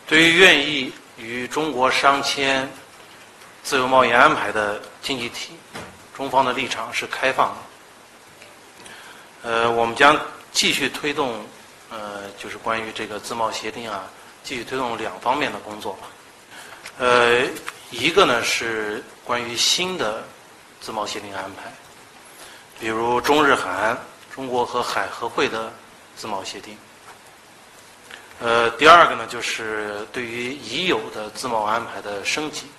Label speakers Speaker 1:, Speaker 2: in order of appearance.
Speaker 1: 对于愿意与中国商签自由贸易安排的经济体，中方的立场是开放的。我们将继续推动，就是关于这个自贸协定啊，继续推动两方面的工作。一个呢是关于新的自贸协定安排，比如中日韩、中国和海合会的自贸协定。第二个呢就是对于已有的自贸安排的升级。